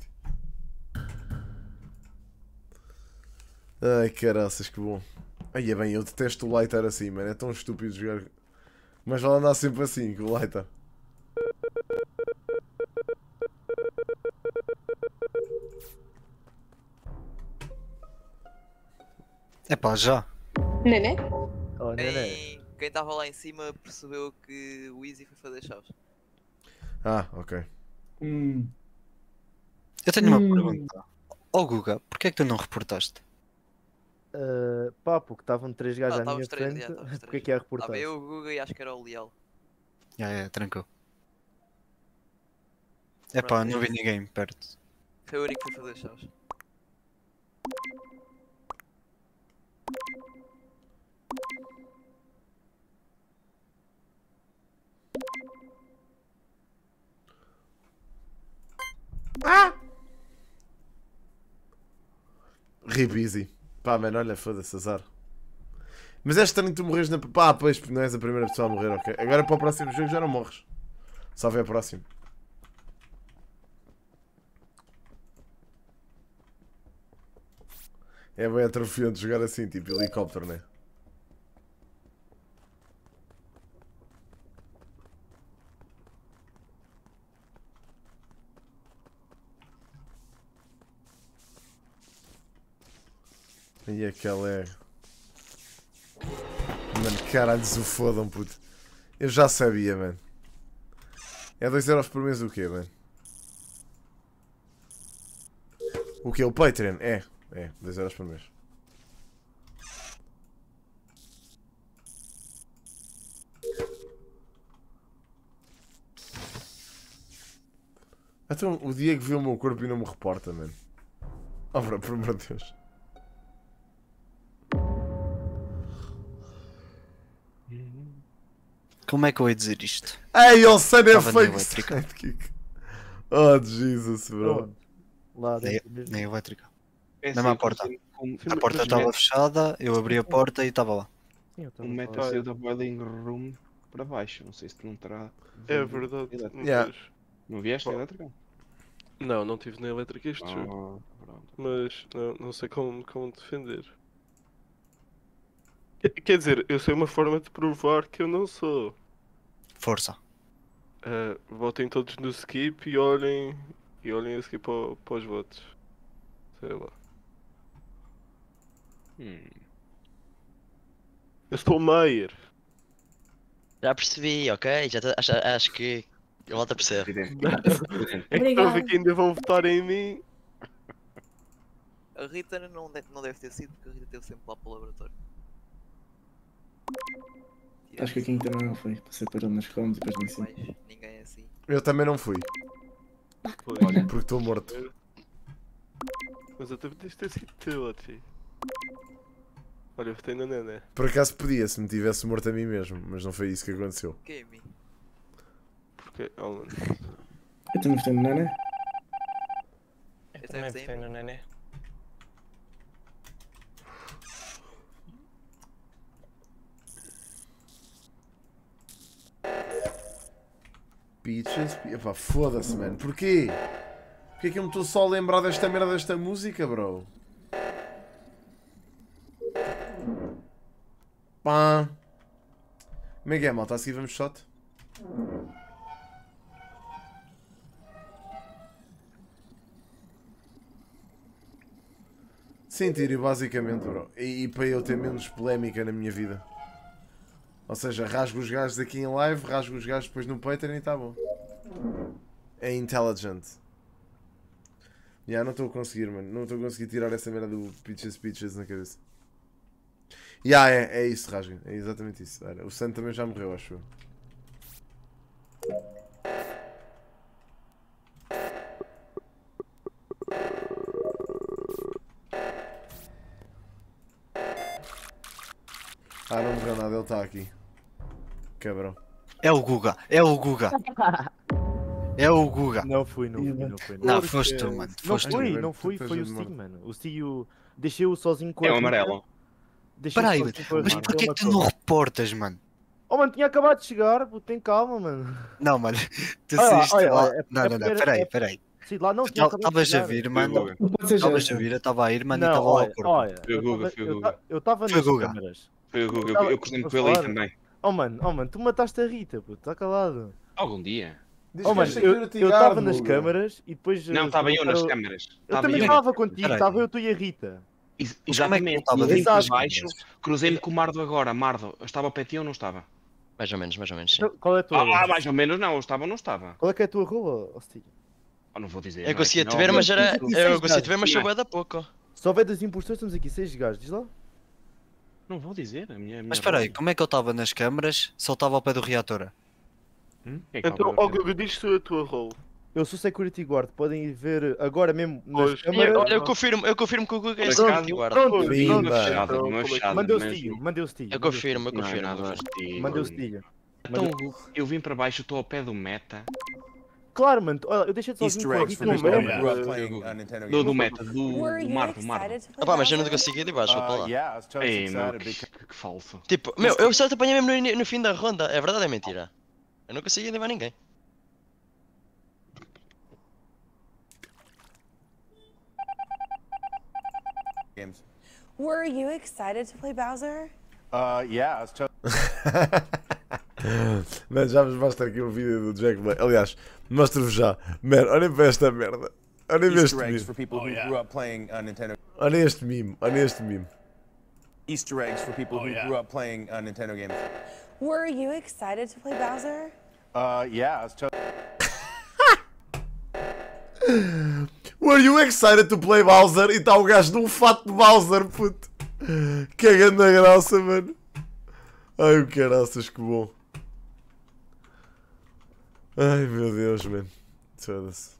Ai, caraças, que bom. Aí é bem, eu detesto o Lighter assim, mano. É tão estúpido jogar. Mas vale andar sempre assim, com o Lighter. Epá, já. Nené? Oh, Nené. Quem estava lá em cima percebeu que o Easy foi fazer chaves. Ah, ok. Eu tenho uma pergunta. Oh Guga, porquê é que tu não reportaste? Pá, porque estavam 3 gajos à minha Estávamos 3, frente. Porque é que é a reportagem? Estava eu, o Guga e acho que era o Leal. Tranquilo. Epá, não vi ninguém perto. Foi o único que foi fazer chaves. Rip easy. Pá, mano, olha, foda-se, azar. Mas é estranho que tu morres na... Pá, pois, porque não és a primeira pessoa a morrer, ok. Agora para o próximo jogo já não morres. Só vê o próximo. É bem atrofiante jogar assim, tipo helicóptero, né? E aquela é... Mano, caralho, se fodam, puto. Eu já sabia, mano. É 2€ por mês o quê, mano? O quê? O Patreon? É, 2€ por mês. Então, o Diego viu o meu corpo e não me reporta, mano. Oh, bro, por amor de Deus. Como é que eu ia dizer isto? Ei, o Sun é Estava na fake elétrica. sidekick. Oh, Jesus, bro. Lá Na dentro mesmo. elétrica. É Mesmo à assim, porta. como- A porta estava fechada, eu abri a porta e estava lá. Sim, eu O também metro falo. saiu da boiling room para baixo. Não sei se tu não terá. É verdade. Elétrica. Yeah. Não vieste a elétrica? Não, não estive na elétrica este jogo. Pronto. Mas não sei como defender. Quer dizer, eu sei uma forma de provar que eu não sou. Força. Votem todos no skip e olhem a seguir para os votos. Sei lá. Eu sou o Maier. Já percebi, ok? Acho que eu volto a perceber. É que estou a ver que ainda vão votar em mim. A Rita não deve ter sido, porque a Rita esteve sempre lá para o laboratório. Acho que a King também não foi. Passei por ele nas coms e depois nem sei. Mas ninguém é assim. Eu também não fui. Pois. Porque estou morto. Mas eu também deves ter sido tu, Ochi. Olha, eu votei na Nené. Por acaso podia, se me tivesse morto a mim mesmo, mas não foi isso que aconteceu. Que é mim? Porque, oh, mano. Eu também votei no Nané. Eu também votei no Nené. Peaches, epá, foda-se, mano. Porquê? Porquê que eu me estou só a lembrar desta merda desta música, bro? Pá. Como é que é, malta? A seguir vamos shot? Sim, Tírio, basicamente, bro. E para eu ter menos polémica na minha vida. Ou seja, rasgo os gajos aqui em live, rasgo os gajos depois no Patreon e tá bom. É intelligent. Não estou a conseguir, mano. Não estou a conseguir tirar essa merda do Peaches na cabeça. É isso, rasga. É exatamente isso. Olha, o Sam também já morreu, acho eu. Não morreu nada, ele está aqui. Cabrão. É o Guga, é o Guga. É o Guga. Não fui. Não, foste tu, mano. Não fui, foi o Stig, mano. O Stig deixei-o sozinho com É o amarelo. Peraí, mas porquê que tu não reportas, mano? Oh, mano, tinha acabado de chegar, pô, tem calma, mano. Não, mano, tu saíste lá. Não, peraí. Sim, lá não, tinha acabado de Estavas a chegar. vir, mano. Estavas a vir, eu estava a ir, mano, e Não, estava lá o corpo. olha, Foi o Guga. eu estava nas câmaras. Foi o Guga, eu cruzei-me com ele aí também. Oh, mano, tu mataste a Rita, puto, está calado. Algum dia. Oh, mano, eu estava nas câmaras e depois... Não, estava eu nas câmaras. Eu também estava contigo, estava eu, tu e a Rita. Exatamente. Como é que E estava aí por baixo, cruzei-me com o Mardo agora. Mardo, eu estava para ti ou não estava? Mais ou menos, sim. Então, qual é a tua? Mais ou menos não, eu estava ou não estava? Qual é que é a tua rua, Stig? Não vou dizer. Eu conseguia te ver, mas era. Eu conseguia te ver, mas sou bué da pouco. Se houver das impostores, estamos aqui 6 gajos, diz lá. Não vou dizer, a minha Mas espera aí, como é que eu estava nas câmaras se ele estava ao pé do reator? Então, ó Guga, diz tu a tua role. Eu sou security guard, podem ir ver agora mesmo nas Pois. câmaras. Olha, eu confirmo que o Guga é Por security acaso, guard. Pronto, Mandei mandei o Stig. Eu confirmo. Mandei o Stig. Então, eu vim para baixo, estou ao pé do meta. Claro, mano, olha, eu deixei-te sozinho com a Rita nas câmaras. Do meta, do Mardo. Opá, mas eu não consegui ir de baixo, vou lá. Ei, meu, que falso. Tipo, meu, eu só te apanhei mesmo no fim da ronda. É verdade ou é mentira? Eu não consegui levar ninguém. Were you excited to play Bowser? Yeah, I was Mas já vos mostro aqui um vídeo do Jack Black. Aliás, mostro-vos já. Man, olhem para esta merda. Olhem este meme. Olhem este meme. Easter eggs for people who grew up playing Nintendo games. Were you excited to play Bowser? Yeah, I was Were you excited to play Bowser? E está o gajo num fato de Bowser, puto. Que grande graça, mano. Ai, o caraças, que bom. Ai, meu Deus, mano. Foda-se.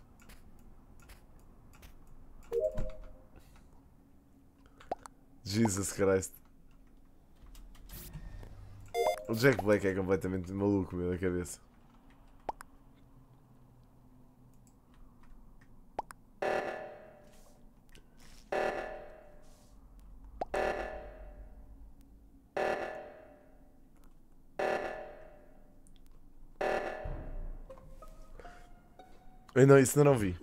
Jesus Christ. O Jack Black é completamente maluco, meu, da cabeça. Eu não, isso ainda não vi.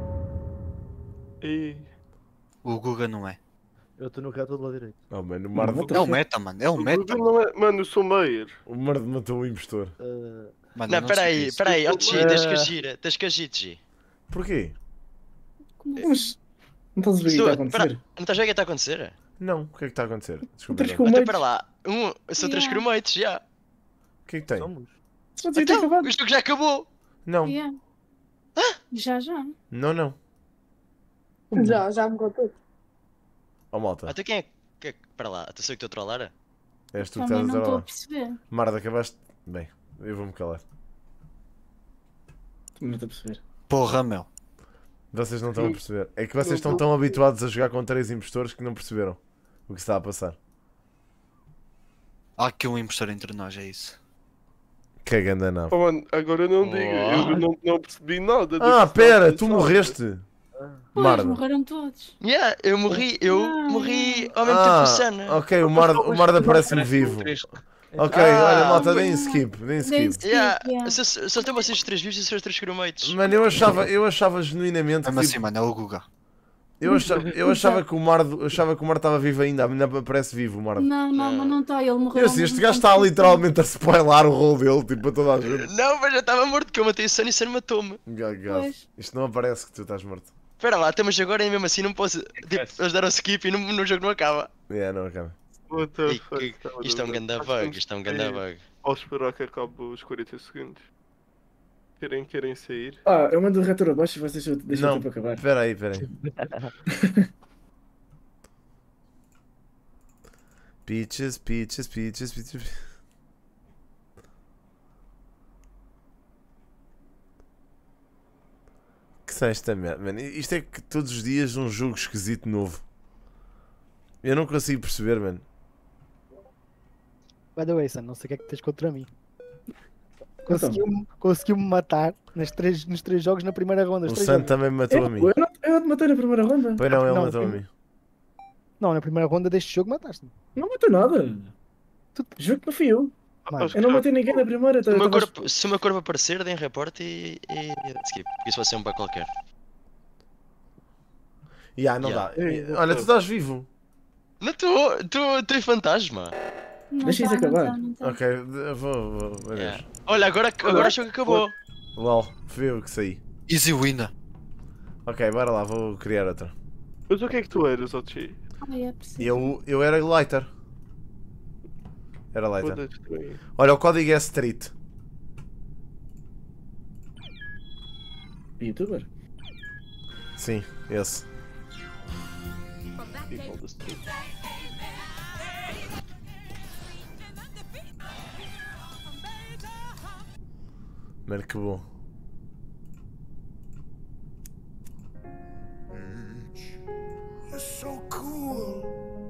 E... O Guga não é. Eu estou no reto do lado direito. Oh, mano, o Mardo... É o meta, mano. É o meta. Mano, eu sou Meyer. O Mardo matou o impostor. Mano, Não, peraí, ó G, tens que agir, G. Porquê? Mas não estás a ver o que está a acontecer? Não estás a ver o que está a acontecer? Não, o que é que está a acontecer? Desculpa. Até para lá, são 3 crewmates, já. O que é que tem? Então, o jogo já acabou. Não. Yeah. Já. Não. Já me contou. Oh, malta. Até quem é que... Para lá, até sei que estou a trollar. És tu que Também estás a não estou a lá. perceber. Marda, acabaste... Bem, eu vou-me calar. Não estou a perceber. Porra, meu. Vocês não estão a perceber. É que vocês estão tão habituados a jogar com 3 impostores que não perceberam o que está a passar. Há aqui um impostor entre nós, é isso. Que ganda nave. Oh, mano, agora não digo, eu não percebi nada. Ah, pera, tu morreste. Pois, Marda. morreram todos. Yeah, eu morri ao mesmo tempo que o Sana. Ok, o Marda aparece-me vivo. Ok, olha, malta, deem skip. Só estão vocês 3 vivos e são os 3 crewmates. Mano, eu achava genuinamente que... Mas assim, mano, é o Guga. Eu achava que o Mardo estava vivo ainda, ainda aparece vivo o Mardo. Não, mas não está, ele morreu. Eu assim, este gajo está literalmente a spoilar o rol dele, tipo, para toda a gente. Não, mas já estava morto, que eu matei o Sana e o Sana matou-me. Isto não aparece que tu estás morto. Espera lá, mas agora mesmo assim não posso eles deram skip e no jogo não acaba. Não acaba. Isto é um ganda bug, Ao esperar que acabe os 40 segundos. Querem sair? Eu mando o retor abaixo e vocês deixam o tempo acabar. Espera aí. Peaches. Que são esta merda, mano? Isto é que todos os dias um jogo esquisito novo. Eu não consigo perceber, mano. By the way, Sam, não sei o que é que tens contra mim. Conseguiu-me matar nos três jogos na primeira ronda. O Sam também me matou a mim. Eu te matei na primeira ronda. Pois não, ele matou a mim. Não, na primeira ronda deste jogo mataste-me. Não matou nada. Juro que não fui eu. Eu não matei ninguém na primeira. Se o meu corpo aparecer, deem report e skip. Isso vai ser um bug qualquer. Não dá. Olha, tu estás vivo. Não, tu é fantasma. Deixa isso acabar. Ok, vou. Olha, agora o jogo acabou. LOL, fui eu que saí. Easy winner. Ok, bora lá, vou criar outra. Mas o que é que tu eras, Ochi? Eu era lighter. Era lighter. Olha, o código é street. YouTuber? Sim, esse. Mano, que bom. You're so cool.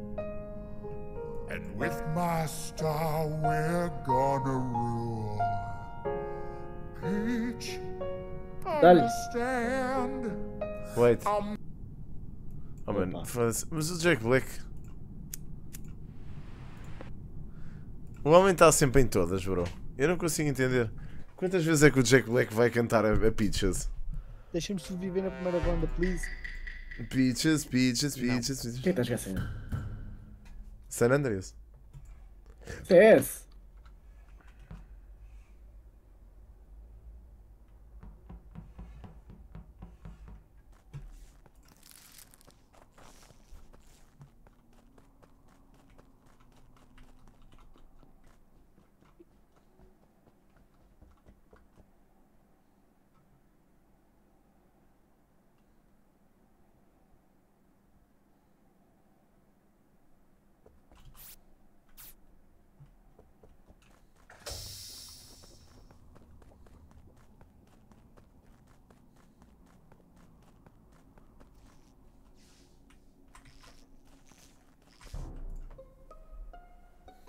And with my star we're gonna rule. Peach, understand. Wait. Oh, mano, foda-se. Mas o Jack Black... O homem está sempre em todas, bro. Eu não consigo entender. Quantas vezes é que o Jack Black vai cantar a Peaches? Deixem-me sobreviver na primeira ronda, please. Peaches. Quem está a jogar assim? San Andreas. CS.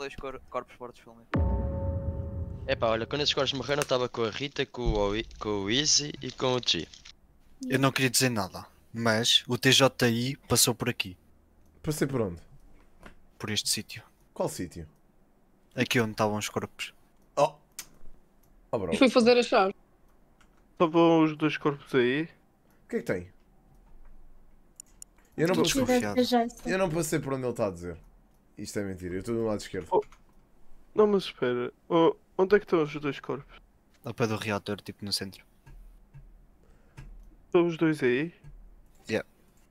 dois corpos mortos pelo menos. Epá, olha, quando esses corpos morreram eu estava com a Rita, com o Easy e com o G. Eu não queria dizer nada, mas o TJI passou por aqui. Passei por onde? Por este sítio. Qual sítio? Aqui onde estavam os corpos. Oh, bro. E fui fazer a chave. Estavam os dois corpos aí. O que é que tem? Eu não, Estou passei, desconfiado. eu não passei por onde ele está a dizer. Isto é mentira, eu estou do lado esquerdo. Não, mas espera. Onde é que estão os dois corpos? Ao pé do reator, tipo no centro. Estão os dois aí? Yeah.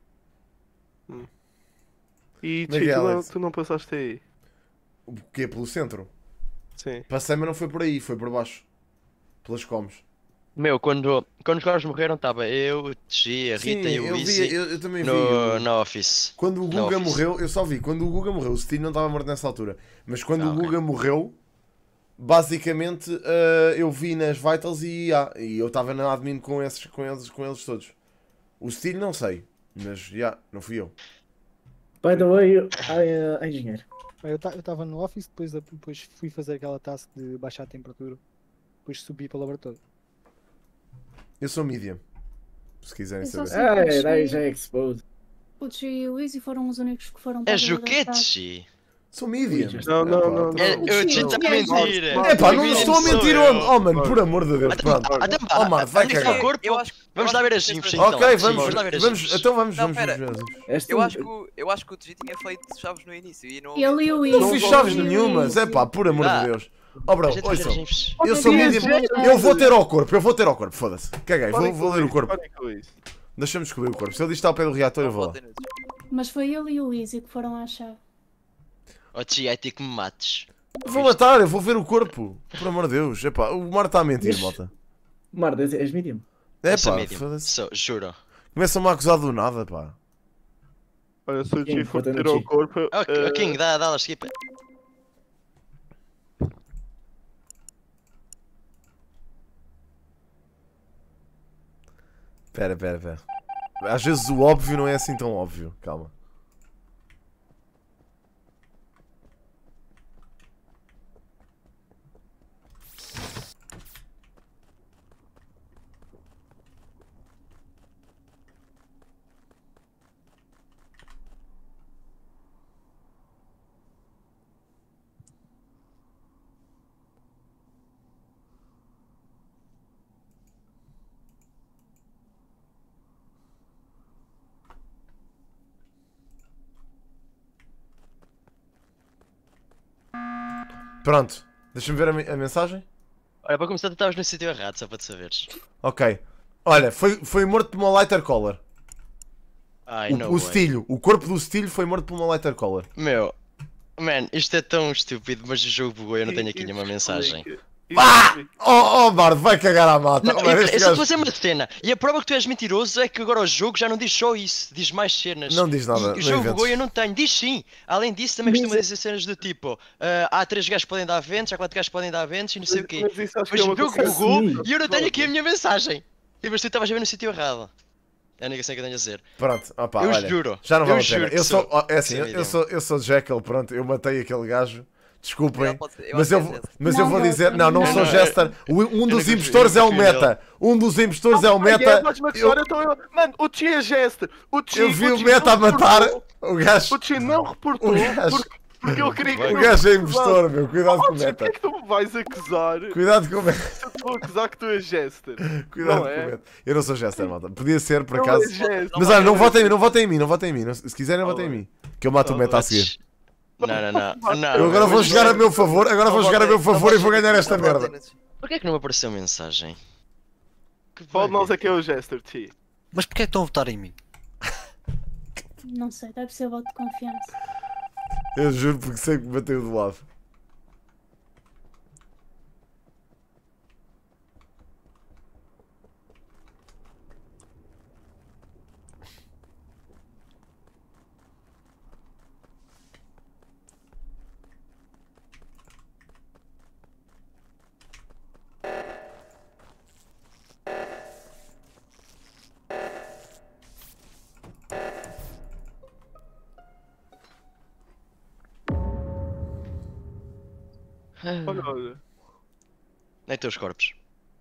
E Como é que é, Alex? tu não passaste aí? O quê? Pelo centro? Sim. Passei, mas não foi por aí, foi por baixo. Pelas comes. Meu, quando os corpos morreram estava eu, o G, a Rita e o Easy eu também no, vi. na office. Quando o Na Guga office. morreu, eu só vi. Quando o Guga morreu, o Steve não estava morto nessa altura. Mas quando o Guga morreu, basicamente eu vi nas Vitals e eu estava na admin com eles todos. O Steve não sei, mas não fui eu. By the way, engenheiro. Eu estava no office, depois fui fazer aquela task de baixar a temperatura. Depois subi para o laboratório. Eu sou medium. Se quiserem Eu só saber. sei que Daí já é exposed. O G e o Easy foram os únicos que foram para És a o quê, da G? Sou medium. Não. O G está a mentir. É pá, não estou a mentir onde? Oh mano, por amor de Deus, pronto. Oh mano, vai cagar. Vamos lá ver as infos então. Ok, Vamos lá ver as infos. então vamos Não, pera. ver. Eu acho que o G tinha feito chaves no início e não. Ele e o Easy. Não fiz chaves nenhumas, é pá, por amor de Deus. Oh bro, ouçam, eu sou medium, eu vou ter ao corpo, foda-se. Caguei, vou ler o corpo. Deixa-me descobrir o corpo, se ele diz que está ao pé do reator eu vou lá. Mas foi ele e o Easy que foram à chave. Oh G, é ti que me mates. Vou matar, eu vou ver o corpo. Por amor de Deus, é pá, o Mar está a mentir, malta. Mar, és medium? É Eu sou pá, medium. foda-se. Juro. Começam-me a acusar do nada, pá. Olha, se o King, G for bota no ter ao G. corpo. Oh, King, dá lá, skip. Pera. Às vezes o óbvio não é assim tão óbvio, calma. Pronto, deixa-me ver a mensagem. Olha, para começar tu estavas no sítio errado, só para te saberes. Ok. Olha, foi morto por uma lighter collar. Ai, não. O Stilho, o corpo do Stilho foi morto por uma lighter collar. Meu, man, isto é tão estúpido, mas o jogo bugou, eu não tenho aqui nenhuma mensagem. Oh Bard, vai cagar à mata. Não, Oh, mano, eu este só gajo- estou a dizer uma cena, e a prova que tu és mentiroso é que agora o jogo já não diz só isso, diz mais cenas. Não diz nada, E não o jogo inventes. bugou e eu não tenho, diz sim. Além disso, também costuma dizer cenas do tipo: há 3 gajos que podem dar ventos, há 4 gajos que podem dar ventos e não sei o quê. Mas isso acho que Mas é o uma jogo coisa bugou assim. e eu não tenho aqui a minha mensagem. E mas tu estavas a ver no sítio errado. É a única cena que eu tenho a dizer. Pronto, opa, Eu olha, juro. já não Eu vale a pena. juro que Eu sou, sou. é assim, Sou eu sou Jekyll, pronto, eu matei aquele gajo. Desculpem, eu mas acho eu, que é mas Jester. eu vou Não, dizer, não não, sou não, Jester. Um dos confio, impostores eu é o confio meta. Um dos impostores é o meta. Mano, o Chi é Jester. Eu vi o meta a matar o gajo. O Chi não reportou O gajo. porque eu queria que O gajo é impostor, meu. Cuidado com o Chi, meta. porquê é que tu me vais acusar? Cuidado com o meta. Se eu te vou acusar que tu és Jester. Cuidado Não com é? o meta. Eu não sou Jester, malta. Podia ser, por Não acaso. é Jester. Mas olha, não votem em mim, não votem em mim. Se quiserem, votem em mim. Que eu mato o meta a seguir. Não. Eu agora vou jogar a meu favor, e vou ganhar esta merda. Porquê é que não me apareceu mensagem? Qual de nós é que é o Jester, Chi? Mas porquê é que estão a votar em mim? Não sei, deve ser voto de confiança. Eu juro porque sei que me bateu do lado. Olha, olha. Nem teus corpos.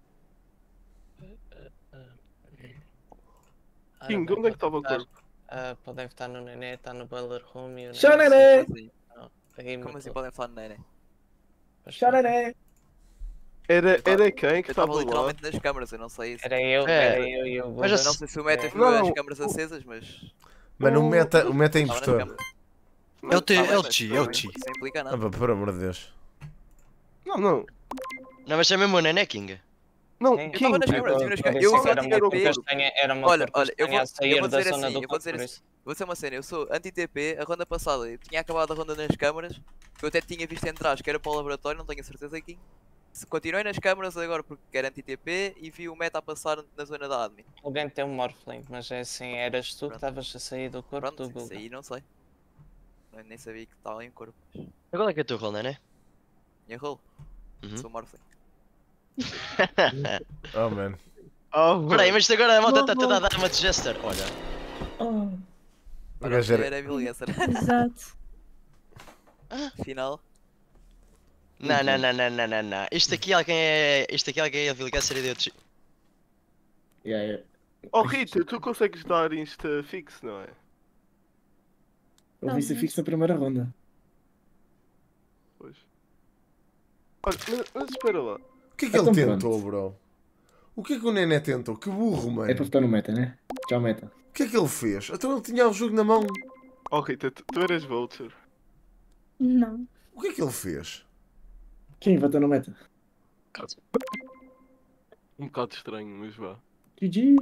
King, onde é que estava o corpo? Podem votar no Nené, está no Boiler Room e o Tchau, Nené! Como assim podem falar no Nené? Tchau, Nené! Era quem que Eu estava estava lá? literalmente nas câmaras, eu não sei isso. Era eu e o Mas eu não sei se o Meta viu as câmaras acesas, mas... Mano, o meta é impostor. É o T, Sem implicar Ah, nada. pá, por amor de Deus. Não. Não, mas é mesmo o Nené, King. Não, Sim. Eu estava nas câmaras, estive nas câmaras. Eu sou anti-TP. Era uma Olha, cor eu castanha a sair vou da dizer zona assim, do eu vou corpo, dizer por assim. isso. Vou dizer uma cena, eu sou anti-TP, a ronda passada eu tinha acabado a ronda nas câmaras, que eu até tinha visto em trás que era para o laboratório, não tenho a certeza aqui. Continuei nas câmaras agora porque era anti-TP e vi o Meta a passar na zona da admin. Alguém tem um Morphling, mas é assim, eras tu que estavas a sair do corpo do Google. Isso aí não sei. Eu nem sabia que estava em corpo. Qual é que é o teu rol, Nené? Minha role? Uhum. Sou Morphling. Oh, man. Peraí, mas isto agora a malta está toda a dar uma de Jester. Olha. O gajo era... Era Bill Gesser. Exato. Final. Não. Isto aqui alguém é a Vilgacer e deu de... Oh Rita, tu consegues dar insta fixo, não é? Eu vi se fixo na primeira ronda. Pois. Olha, mas espera lá. O que é que ele tentou, bro? O que é que o Nené tentou? Que burro, mano. É para votar no Meta, né? Tchau, Meta. O que é que ele fez? Então ele tinha o jogo na mão. Oh Rita, tu eras Vulture. Não. O que é que ele fez? Quem votou no Meta? Um bocado estranho, mas vá. GG!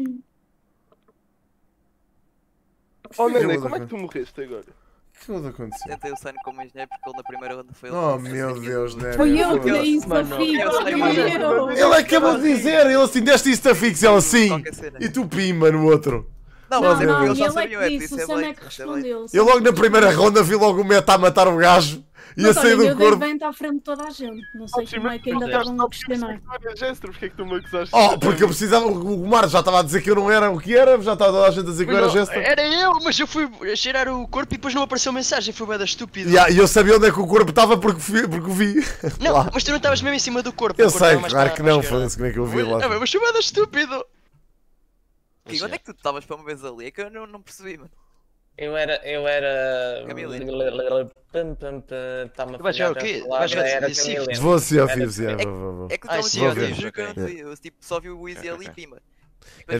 Oh Nené, como é que tu morreste agora? O que é aconteceu? Tentei o Sun como engenheiro porque ele na primeira ronda foi ele. Oh meu Deus, Nené. Foi eu que dei isso a Ele acabou de dizer, ele assim, deste isso a fix, ele assim. E tu pimba no outro. Não, Não, mas não, eles já ele é sabiam, que disse, o Sam é que respondeu. Eu logo na primeira ronda vi logo o Meta a matar o gajo e a Mas sair olha, do eu dei corpo. vento à frente de toda a gente. Não sei como é que ainda estavam a questionar. Porquê é que tu me acusaste? Oh, porque eu precisava, o Mar já estava a dizer que eu não era o que era, já estava toda a gente a dizer que eu era Jester. Era eu, mas eu fui cheirar o corpo e depois não apareceu mensagem, foi bué da estúpido. E eu sabia onde é que o corpo estava porque o vi. Não, Lá. mas tu não estavas mesmo em cima do corpo. Eu o corpo sei, estava mais claro para- que para a não, esquerda. foda-se como é que eu vi lá. Não, mas foi bué da estúpido. King, onde é que tu estavas para uma vez ali? É que eu não percebi, mano. Eu era. Camille. Está-me a Vais jogar o quê? Vais jogar Era Sif? Camille. Vou ser ao Era Fibs, Camille. vou. É que Ah, eu sim, estava ok, a dizer que eu ok. não vi. Eu tipo, só vi o Easy ali e pima.